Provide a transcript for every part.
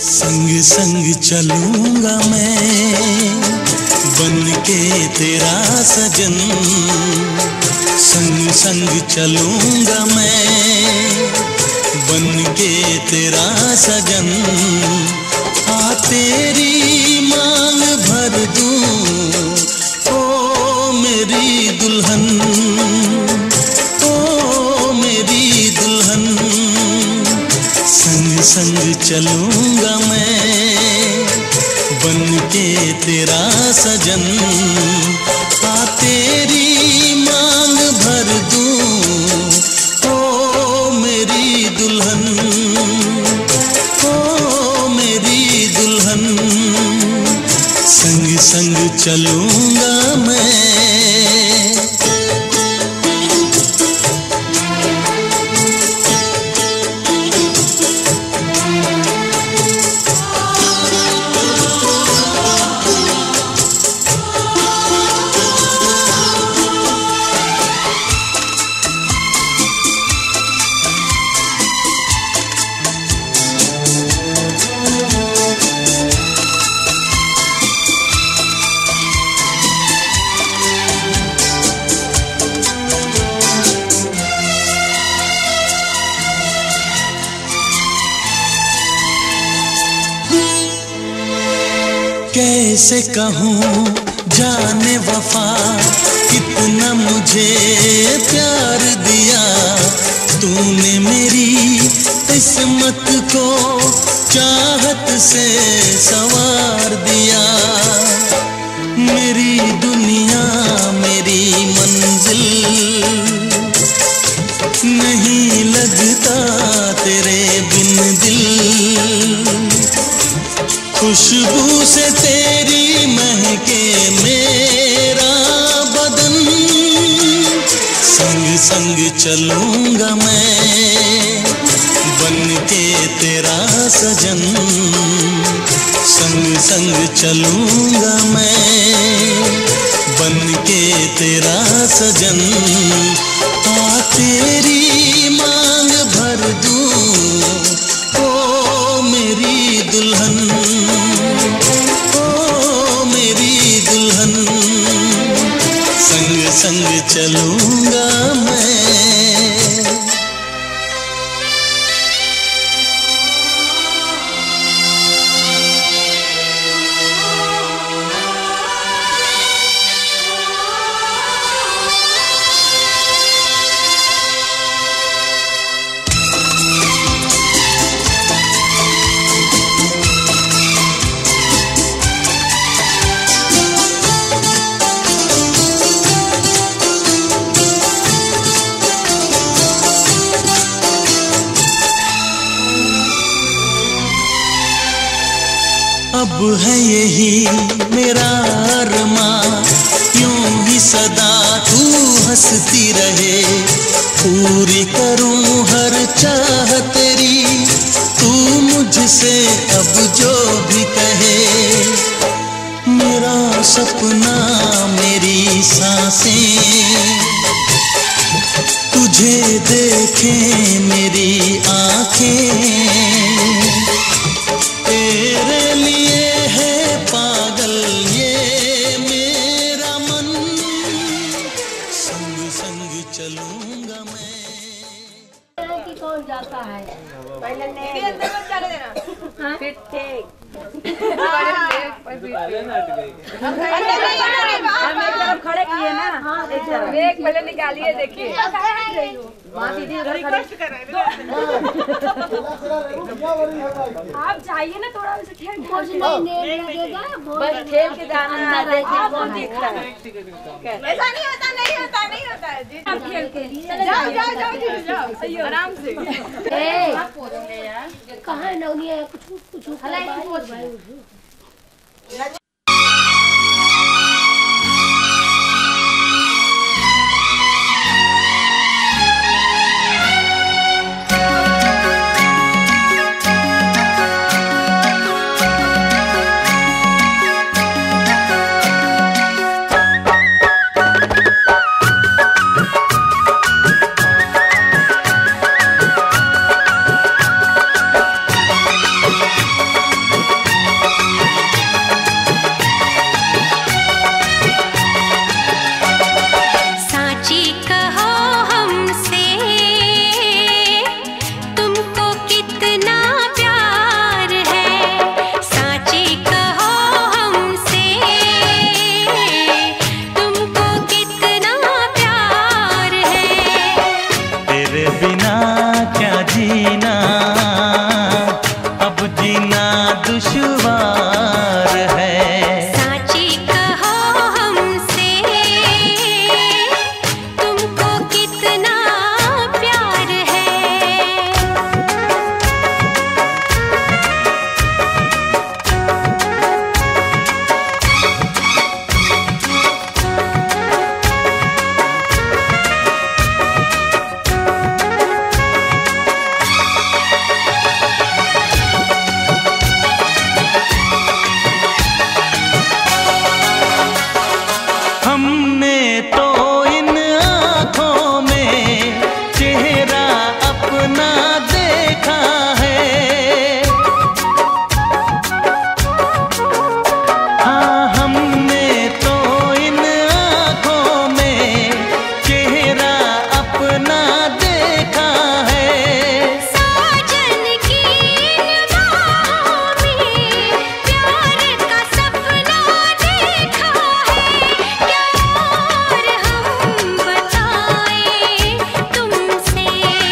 संग संग चलूंगा मैं बन के तेरा सजन, संग संग चलूंगा मैं बन के तेरा सजन। आ तेरी मांग भर दूं ओ मेरी दुल्हन, ओ मेरी दुल्हन। संग संग चलूंगा मैं बन के तेरा सजन। आ तेरी मांग भर दूं ओ मेरी दुल्हन, ओ मेरी दुल्हन। संग संग चलूंगा मैं। कैसे कहूँ जाने वफा कितना मुझे प्यार दिया तूने मेरी किस्मत को चाहत से संवार दिया। मेरी दुनिया मेरी मंजिल नहीं लगता तेरे बिन दिल। खुशबू से तेरी महके मेरा बदन। संग संग चलूंगा मैं बन के तेरा सजन, संग संग चलूंगा मैं बन के तेरा सजन। आ तेरी मांग भर दूं ओ मेरी दुल्हन, ओ मेरी दुल्हन। संग संग चलूंगा मैं। अब है यही मेरा अरमां, यूं ही सदा तू हंसती रहे। पूरी करूं हर चाह तेरी, तू मुझसे अब जो भी कहे। मेरा सपना मेरी सांसें तुझे देखें मेरी आंखें। तेरे लिए है पागल ये मेरा मन, संग संग चलूंगा मैं। कि कौन जाता है पहले मेरे अंदर मत जाने देना। फिर ठीक हम एक तरफ खड़े किए ना, एक तरफ एक पहले निकालिए देखिए। माँ दीदी उधर खड़ी कर रहे हैं। आप जाइए ना थोड़ा उसे खेल कुछ नहीं लगेगा, बस खेल के जाना है। आपको दिख रहा है ऐसा नहीं होता, नहीं होता, नहीं होता है जी। आप खेल के जाओ जाओ जाओ जाओ आराम से। कहाँ नौनी है कुछ कुछ जीना दुश्वार है। साची कहो हमसे तुमको कितना प्यार है। हमने तो इन आँखों में चेहरा अपना देखा है। हाँ, हमने तो इन आँखों में चेहरा अपना देखा है। साजन की इन बाहों में प्यार का सपना देखा है। क्या और हम बताएं तुमसे।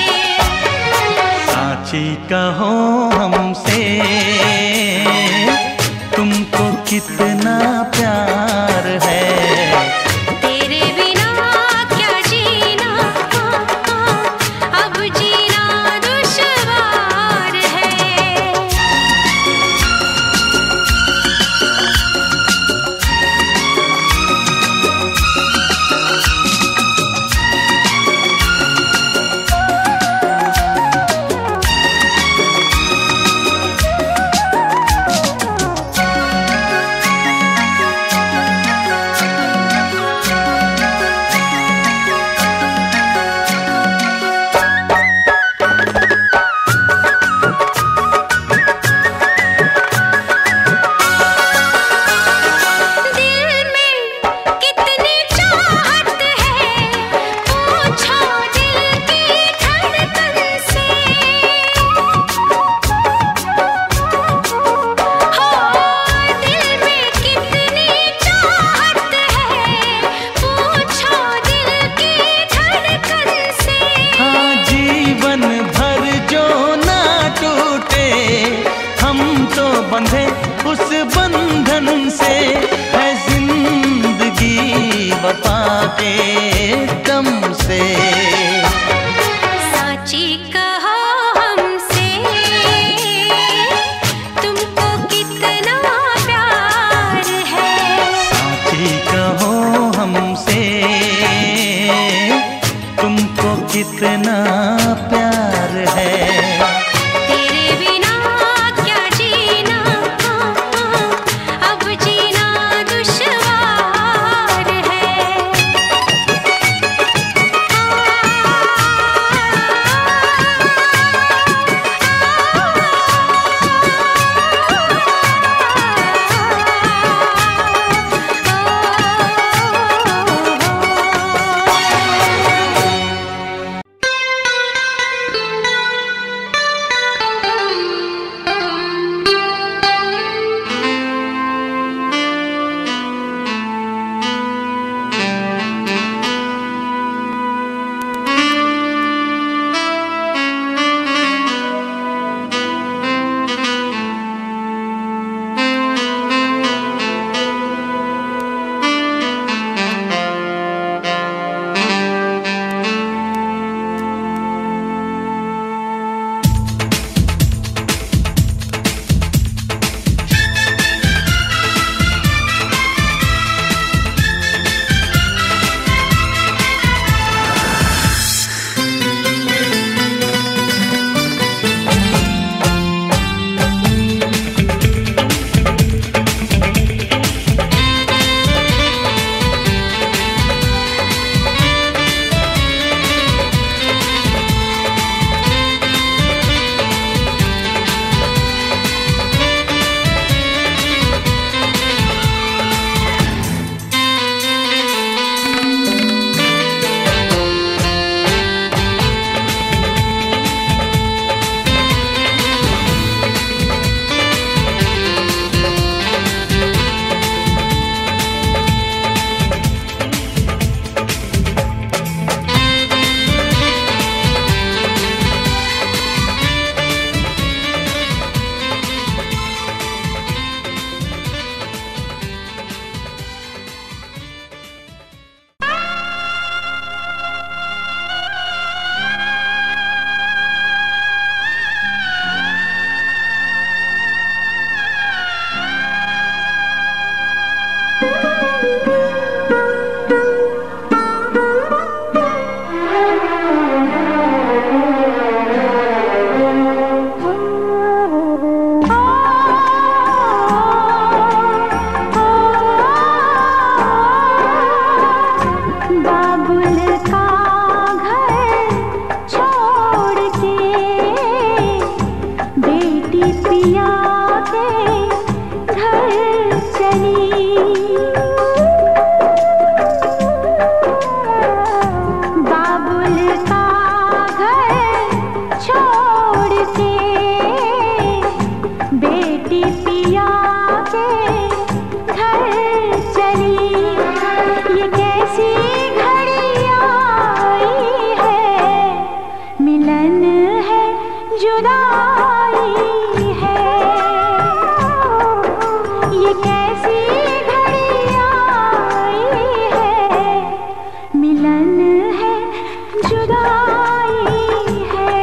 साची कहो हमसे तुमको कितना प्यार है। तेरे बिना क्या जीना, अब जीना दुश्वार है। दिल में कितनी चाहत है, पूछो दिल की धड़कन से। हो दिल में कितनी चाहत है, पूछो दिल की धड़कन से। हाँ, जीवन भर जो ना टूटे, हम तो बंधे उस बंधन से। है जिंदगी वफा के दम से। साची कहो हमसे तुमको कितना प्यार है। साची कहो हमसे तुमको कितना प्यार है। तेरे बिना क्या जीना, अब जीना दुश्वार है। बेटी पिया के घर चली, ये कैसी घड़ी आई है, मिलन है जुदाई है, ये कैसी घड़ी आई है, मिलन है जुदाई है।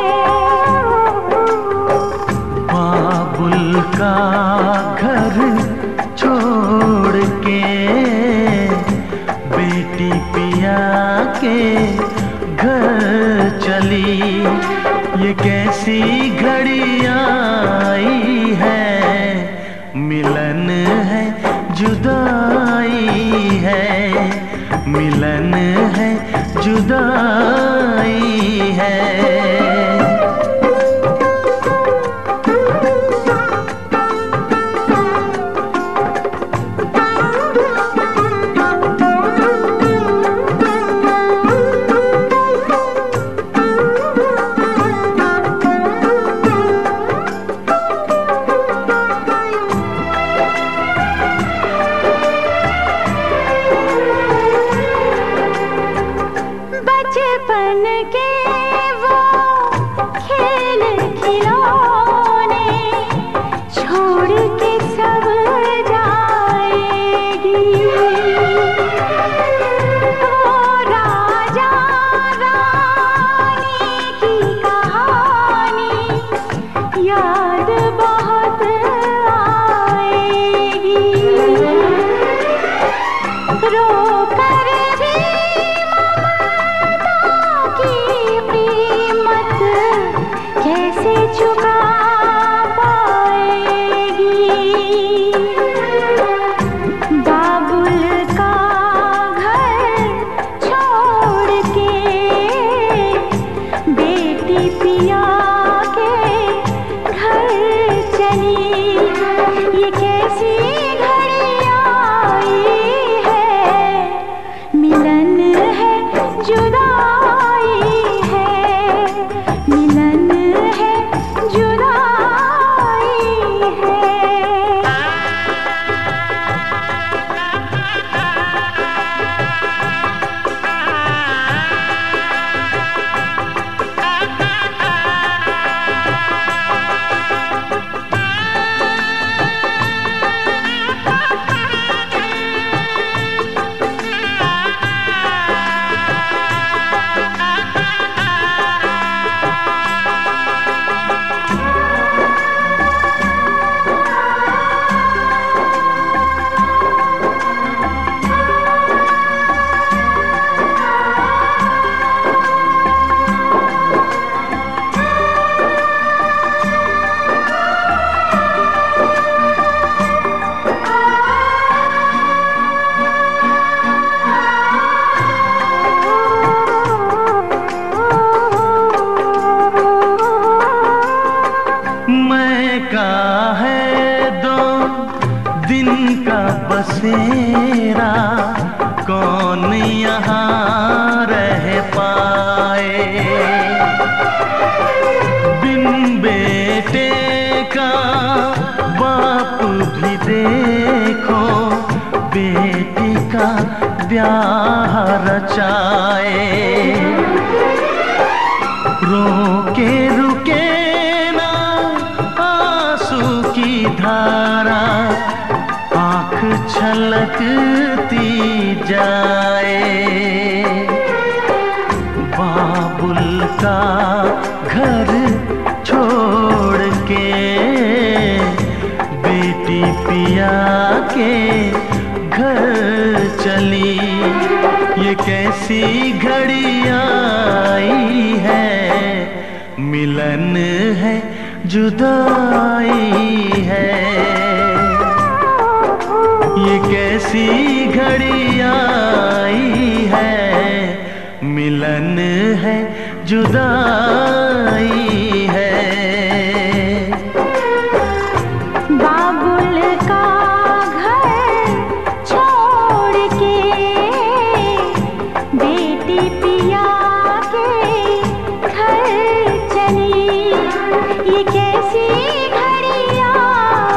बाबुल का घर छोड़ के बेटी पिया के घर चली, ये कैसी घड़ी आई है, मिलन है जुदाई है, मिलन है जुदाई है। बचपन के वो खेल खिलौने छोड़ के सब जाएगी, वो राजा रानी की कहानी याद बहुत आएगी, रो कर भी की कीमत कैसे चुका पाएगी। बाबुल का घर छोड़ के बेटी पिया के घर चली, ये कैसी घड़ी आई है, मिलन है जुदाई है, मिलन है जुदाई है। मैं का है 2 दिन का बसेरा, कौन यहाँ रह पाए, बिन बेटे का बाप भी देखो, बेटी का ब्याह रचाए, रोके रुके ना आंसू की धारा, आँख छलकती जाए, बाबुल का घर छोड़ के बेटी पिया के घर चली, ये कैसी घड़ी आई है, मिलन है जुदाई है, ये कैसी घड़ी आई है, मिलन है जुदाई है। बाबुल का घर छोड़ के बेटी पिया के घर चली, ये कैसी घड़ी आई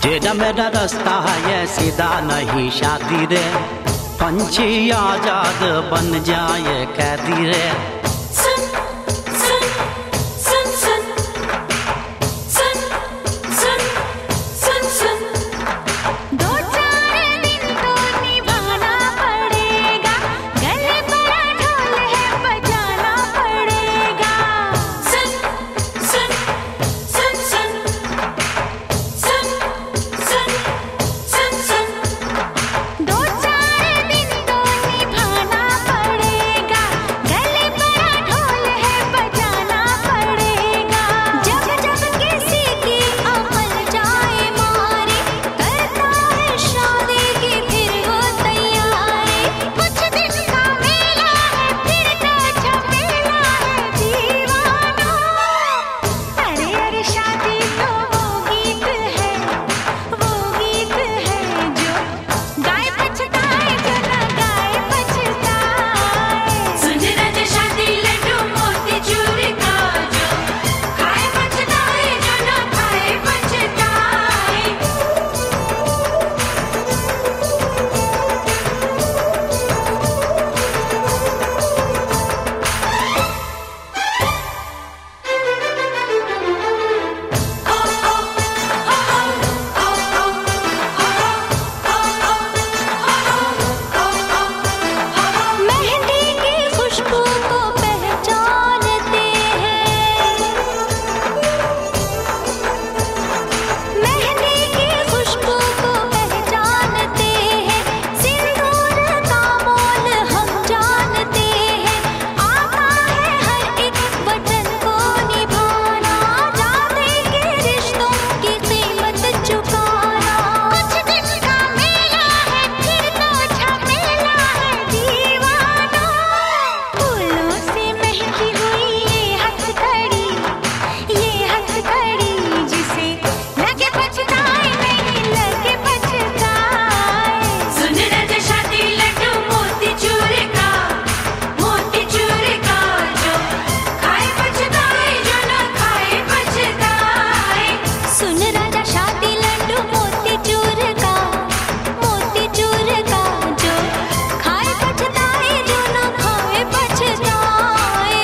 टेढ़ा मेरा रास्ता है ये सीधा नहीं शादी रे, पंछी आजाद बन जाए कैदी रे। सुन सुन सुन सुन सुन सुन सुन सुन, 2-4 दिन तो निभाना पड़ेगा, गले पर ढोल है बजाना पड़ेगा। सुन सुन सुन सुन सुन सुन सुन सुन, 2-4 दिन तो निभाना पड़ेगा, गले पर ढोल है बजाना पड़ेगा। जब जब किसी की अमल जाए मारे, करता है शादी की फिर वो तैयारी। कुछ दिन का मेला है फिर तो झमेला है दीवाना। अरे अरे शादी तो वो गीत है जो गाए पछताए जो न गाए पछताए। सुन राजा शादी लड्डू मोती चूर का, जो खाए पछताए जो न खाए पछताए। मेहंदी की खुशबू को पहचानते हैं, मेहंदी की खुशबू को पहचानते हैं, सिंदूर का मोल हम जानते हैं। आता है हर एक वचन को निभाना, जाते के रिश्तों की कीमत चुकाना। कुछ दिन का मेला है फिर तो झमेला है दीवाना। फूलों से महकी हुई ये हथकड़ी जिसे लगे पछताए नहीं लगे पछताए। सुन राजा शादी लड्डू मोती चूर का, जो खाए पछताए जो न खाए पछताए। सुन राजा शादी लड्डू मोती चूर का, जो खाए पछताए जो न खाए पछताए।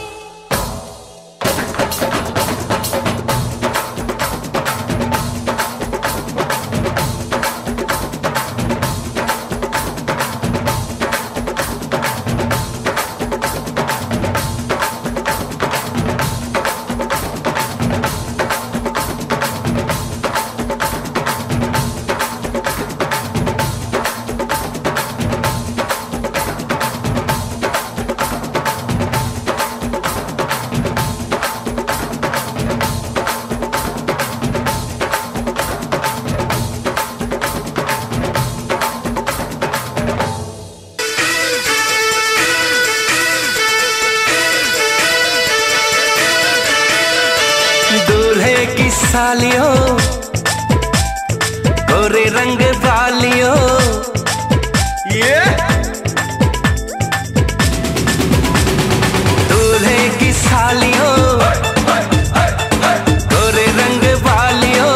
दूल्हे की सालियों गोरे रंग वालियों, दूल्हे की सालियों गोरे रंग वालियों,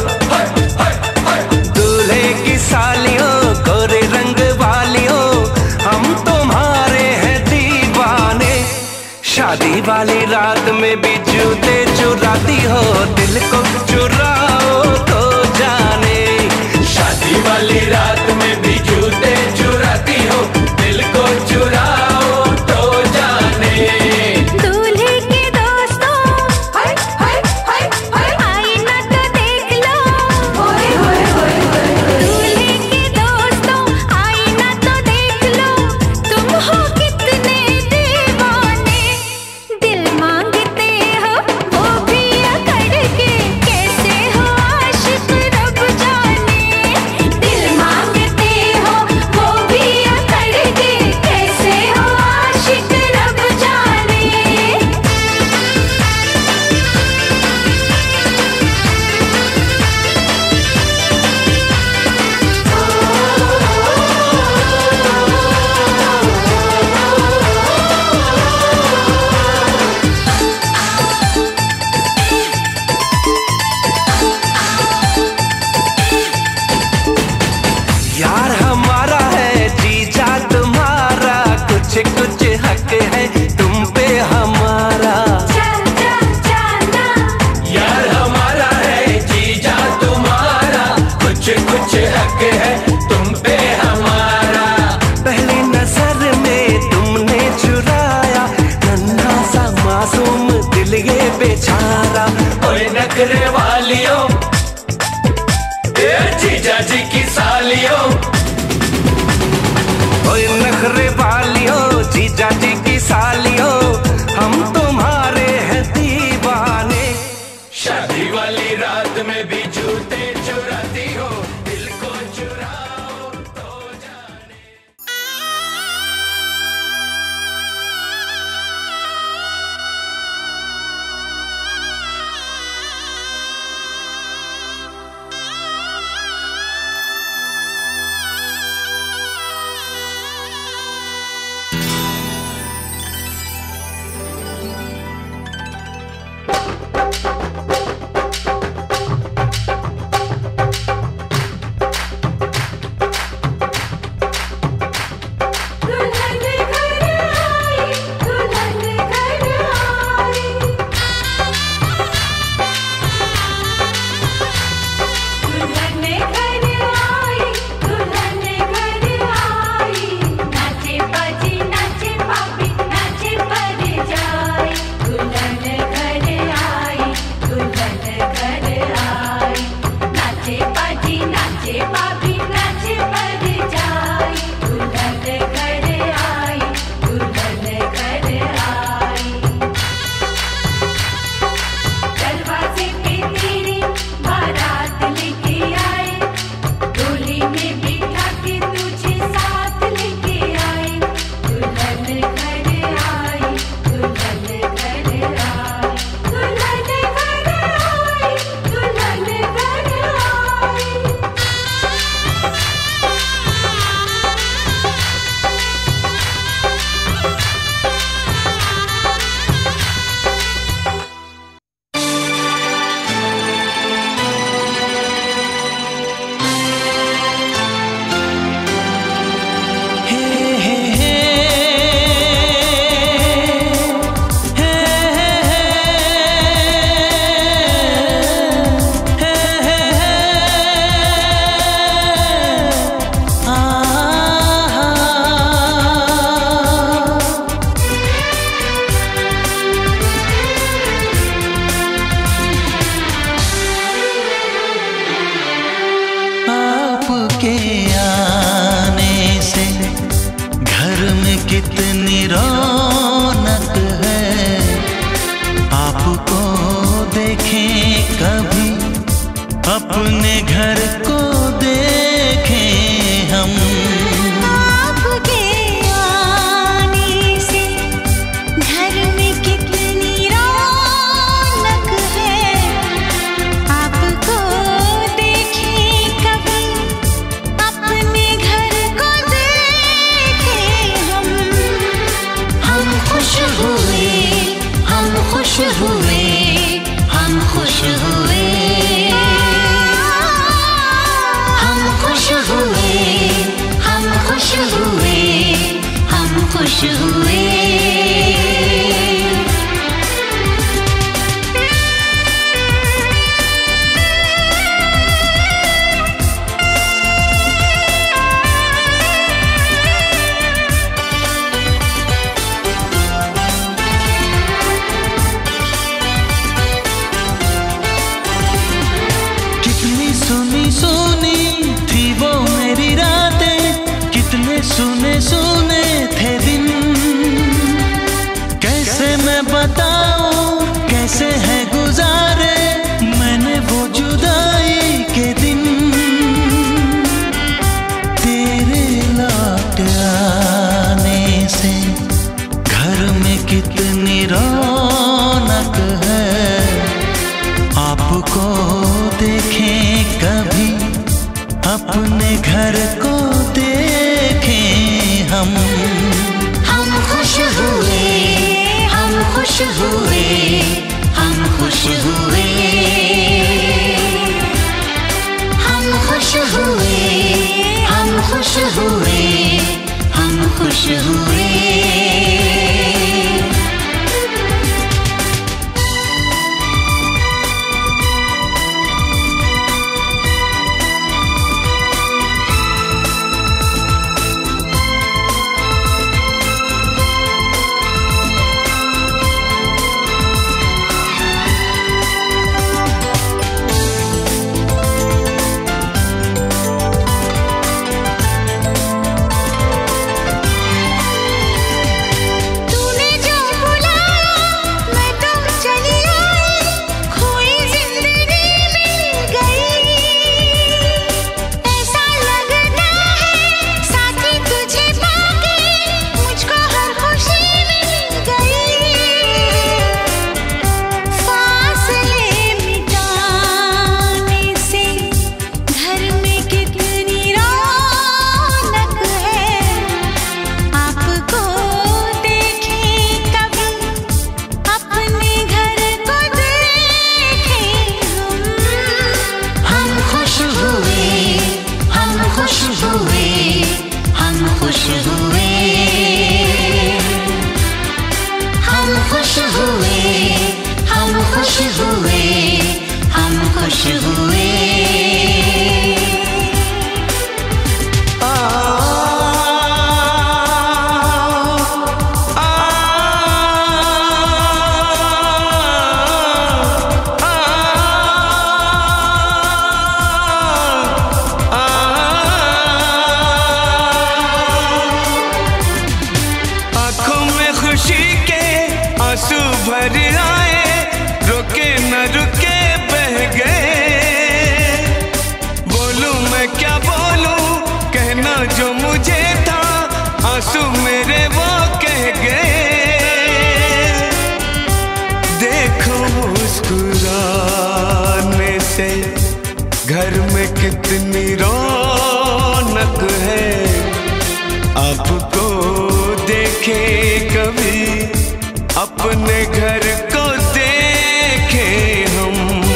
दूल्हे की सालियों गोरे रंग वालियों, हम तुम्हारे हैं दीवाने। शादी वाली रात में भी जूते चुराती हो, दिल को चुराओ तो जाने। शादी वाली रात में भी जूते चुराती हो, दिल को चुराओ तो जाने। दूल्हे के दोस्तों आईना तो देख लो, दूल्हे के दोस्तों आईना तो देख लो, तुम हो कितने दीवाने। दिल मांगते हो वो भी अकड़ के, कैसे हो आशिक रब जाने। दिल मांगते नखरे वालियों, जीजा जी की सालियों, ओए नखरे वालियों, जीजा जी की सालियों, हम तुम्हारे हैं दीवाने। शादी वाली रात में भी जूते चुराती हो, दिल को चुराओ तो जाने। अपने घर को देखें हम। आपके आने से घर में कितनी रौनक है, आपको देखें कभी अपने घर को देखें हम। हम खुश हुए, हम खुश हुए, हम खुश हुए, हम खुश हुए, हम खुश हुए, हम खुश हुए। कितनी सुनी सुनी थी वो मेरी रातें, कितने सुने सुने थे दिन। कैसे मैं बताऊं कैसे है गुजारे मैंने वो जुदाई के दिन। तेरे लौट आने से घर में कितनी रौनक है, आपको देखें कभी अपने घर को देखें हम। हम खुश हुए, हम खुश हुए, हम खुश हुए, हम खुश हुए, हम खुश हुए, हम खुश हुए। खुश हुए, हम खुश हुए, हम खुश हुए। आंसू भर आए, रुके न रुके बह गए। बोलूं मैं क्या बोलूं, कहना जो मुझे था, आंसू मेरे वो कह गए। देखो मुस्कुराने से घर में कितनी रौनक है। आपको देखे कभी अपने घर को देखे हम।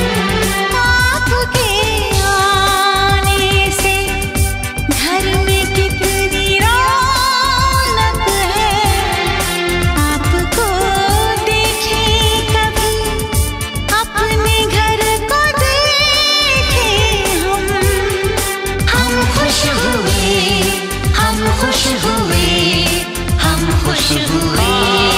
आपके आने से घर में कितनी रौनक है। आपको देखे कभी अपने घर को देखे हम। हम खुश हुए, हम खुश हुए, हम खुश हुए।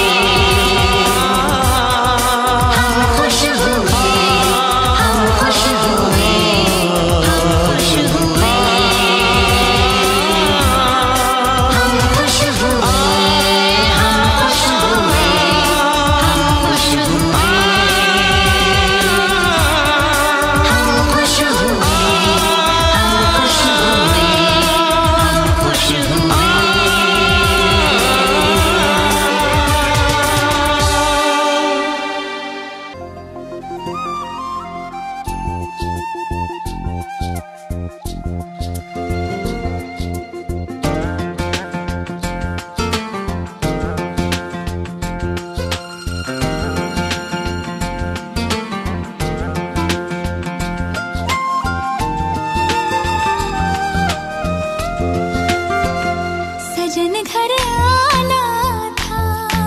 सजन घर आना था,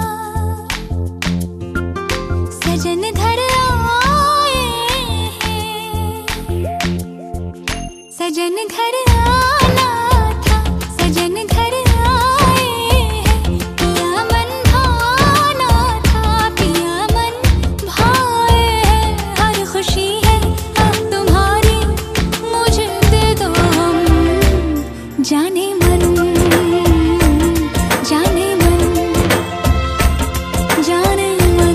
सजन घर आए हैं। सजन घर आना था, सजन घर आए हैं। पिया मन भाना था, पिया मन भाए हैं। हर खुशी है अब तुम्हारी, मुझे दे दो हम। जाने मन, जाने मन, जाने मन,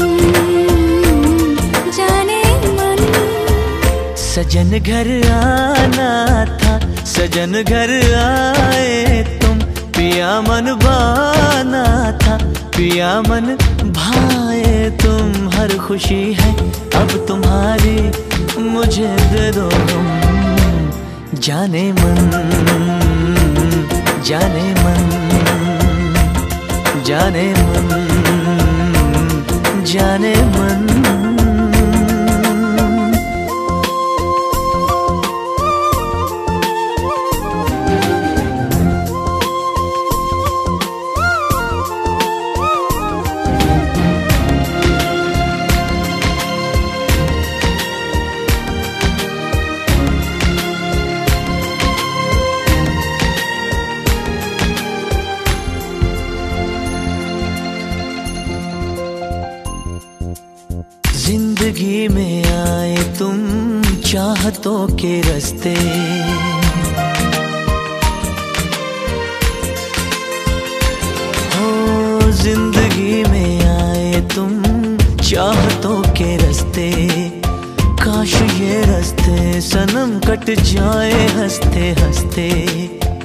जाने मन। सजन घर आना था, सजन घर आए तुम। पिया मन भाना था, पिया मन भाए तुम। हर खुशी है अब तुम्हारी, मुझे दे दो तुम। जाने मन, जाने मन, जाने मन, जाने मन। जिंदगी में आए तुम चाहतों के रास्ते। हो जिंदगी में आए तुम चाहतों के रास्ते। काश ये रास्ते सनम कट जाए हंसते हंसते।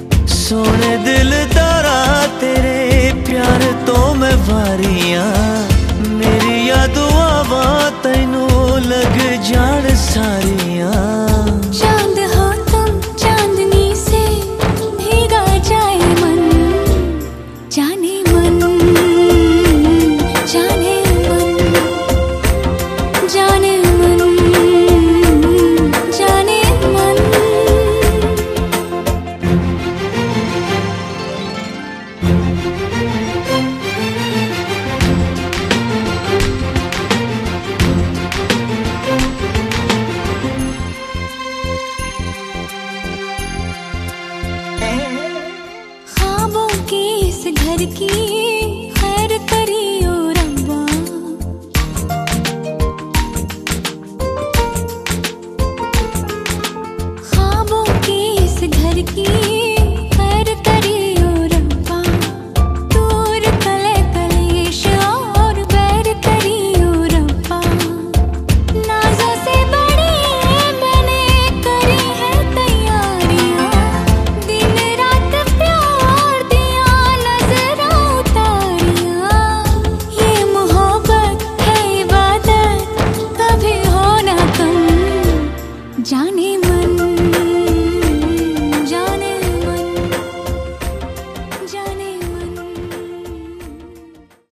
सोने दिल दारा तेरे प्यार तो मैं वारियां